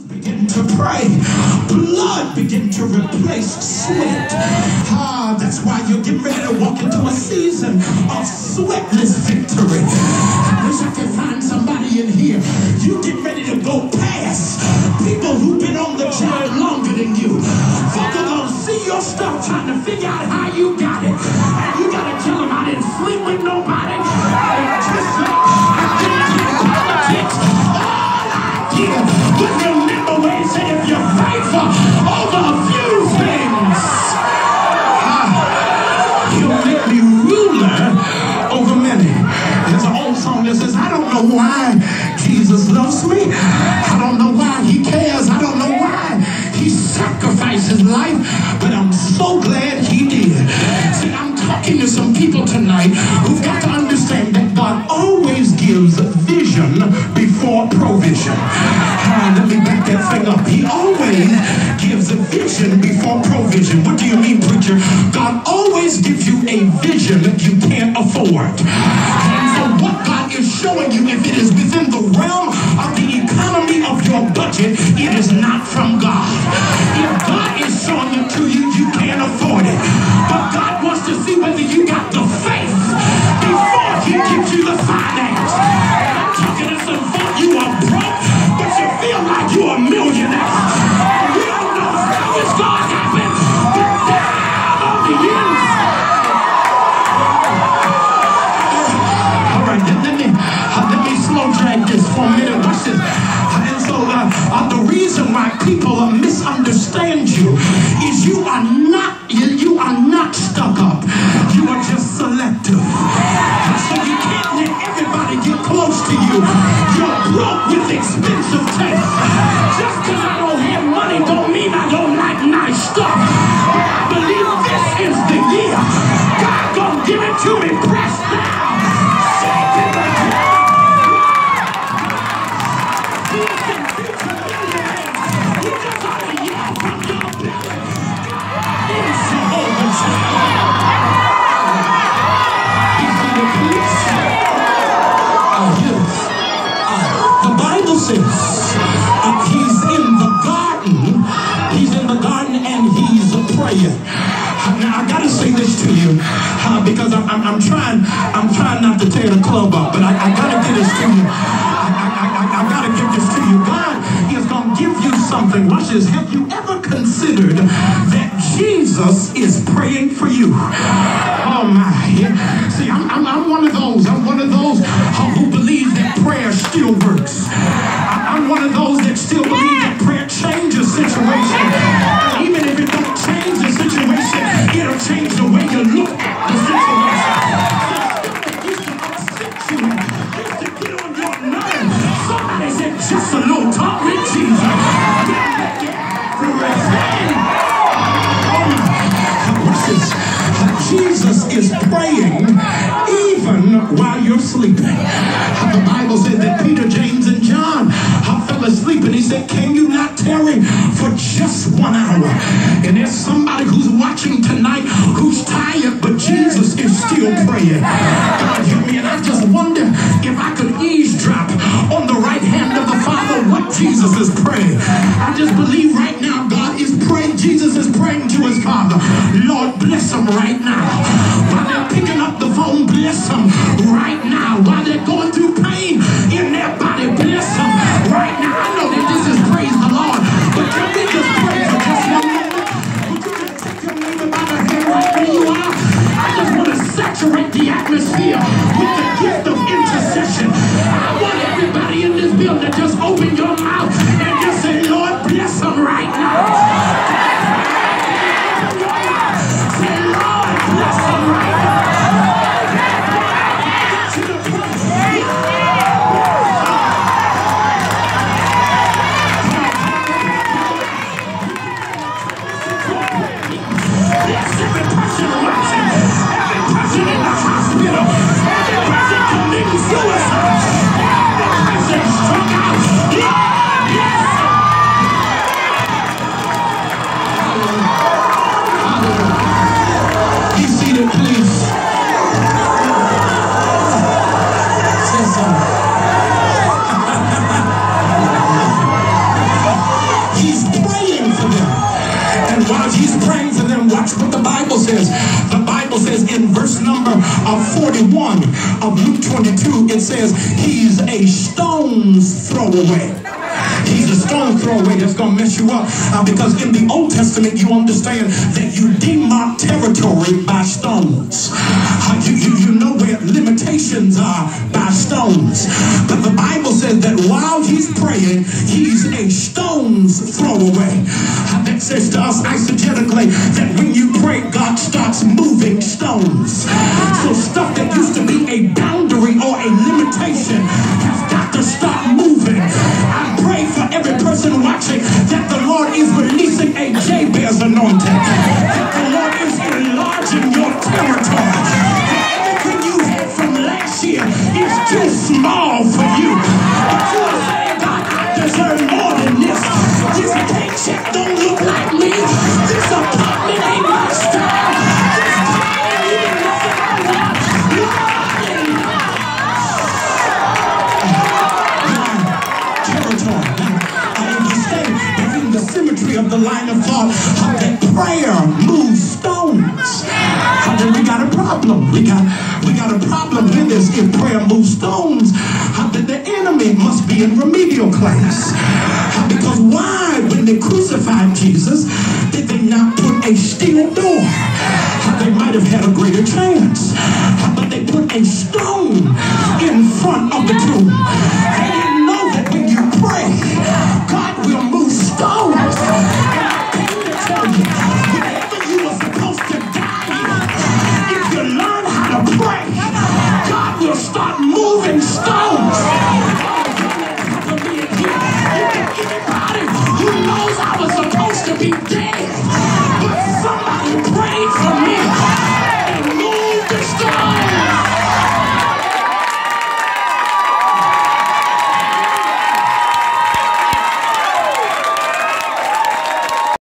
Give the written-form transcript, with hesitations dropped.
Begin to pray. Blood begin to replace sweat. That's why you're getting ready to walk into a season of sweatless victory. I wish I could find somebody in here. You get ready to go past people who've been on the job longer than you. Folk are gonna see your stuff trying to figure out how you got it. And you gotta tell them I didn't sleep with nobody. Just like I didn't do politics. All I did was remember when he said if you're faithful over a few things, he'll make me ruler over many. There's an old song that says, I don't know why Jesus loves me. I don't know why he cares. I don't know why he sacrificed his life, but I'm so glad he did. See, I'm talking to some people tonight who've got to understand that God always gives vision before provision. Let me back that thing up. He always gives a vision before provision. What do you mean, preacher? God always gives you a vision that you can't afford. And so what God is showing you, if it is within the realm of the economy of your budget, it is not from God. If God is showing it to you, you can't afford it. But God wants to see whether you got the faith before he gives you the finance. I'm talking to some folk, you are broke, but you feel like you're a millionaire. You don't know how it's going to happen, but down on the inside. All right, let me slow drag this for a minute. Watch this. And so the reason why people misunderstand you is you are not stuck up. You are just selective. So you can't let everybody get close to you. You're broke with expensive taste. Just because I don't have money don't mean I don't like nice stuff. But I believe this is the year God gonna give it to me pressed down. Shake it again. You can be familiar. You just ought to yell from your belly. It's Jehovah Jireh. The Bible says he's in the garden and he's praying. Now I gotta say this to you because I'm trying not to tear the club up, but I gotta get this to you. I gotta give this to you. God is gonna give you something. Watch this. Have you ever considered that Jesus is praying for you? Oh my! See, I'm one of those. I'm one of those who believes that prayer still works. I'm one of those that still believe that prayer changes situation. Even if it don't change the situation, it'll change the way you look at the situation. Used to upset you, used to get on your nerves. Somebody said, just a little talk with Jesus. Jesus is praying even while you're sleeping. The Bible says that Peter, James, and John fell asleep, and he said, can you not tarry for just 1 hour? And there's somebody who's watching tonight who's tired, but Jesus is still praying. God, hear me, and I just wonder if I could eavesdrop on the right hand of the Father what Jesus is praying. I just believe right now God is praying. Jesus is praying to his Father. Lord, bless him right now. While they're picking up the phone, bless them right now. While they're going through pain in their body, bless them right now. I know that this is praise the Lord, but can we just pray for just 1 minute? Would you just take your neighbor by the hand right where you are? I just want to saturate the atmosphere with the gift of intercession. I want everybody in this building to just open your mouth and just say, Lord, bless them right now. Bless them right now. Bible says in verse number 41 of Luke 22, it says he's a stone's throw away. He's a stone throw away that's going to mess you up. Because in the Old Testament, you understand that you demark territory by stones. You know where limitations are by stones. But the Bible says that while he's praying, he's a stone's throw away. That says to us eisegetically that when you pray, God starts moving stones. So stuff that used to be a boundary or a limitation has got to start moving. I pray for every person watching that the Lord is releasing a Jabez anointing. That the Lord is enlarging your territory. That everything you had from last year is too small for you. But you are saying, God, I deserve more than this. This paycheck don't look like me. This apartment ain't my style. This car ain't even nothing I want. Territory. In the symmetry of the line of thought, that prayer moves stones. We got a problem. We got a problem with this. If prayer moves stones, that the enemy must be in remedial class. Because why, when they crucified Jesus, did they not put a steel door? They might have had a greater chance. But they put a stone